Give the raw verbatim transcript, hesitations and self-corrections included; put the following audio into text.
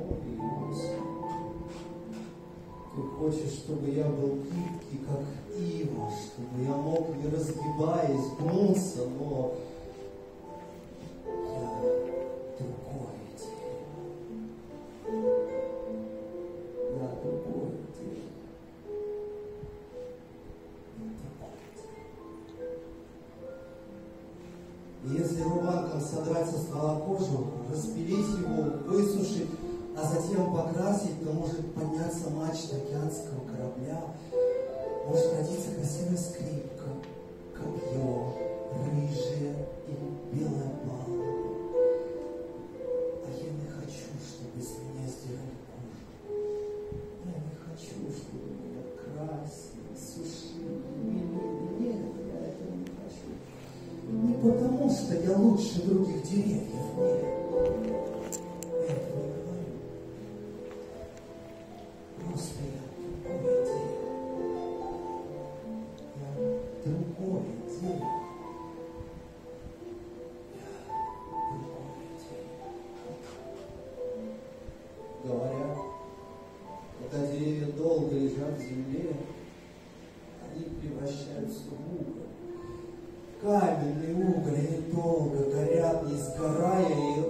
Ты хочешь, чтобы я был гибкий, как ива, чтобы я мог, не разгибаясь, гнуться, но я другое дерево. Я другое дерево. Я другое дерево. И если рубанком содрать со ствола кожу, распилить его, высушить, а затем покрасить, то может подняться мачта океанского корабля, может родиться красивая скрипка, копье, рыжее и белое палубо. А я не хочу, чтобы из меня сделали кожу. Я не хочу, чтобы меня красили, сушили, мели. Нет, я этого не хочу. Не потому, что я лучше других деревьев в мире. Я этого не говорю. Просто я другое дерево. Я другое дерево. Я другое дерево. Говорят, когда деревья долго лежат в земле, они превращаются в уголь. Каменные уголь, они долго горят, не сгорая, и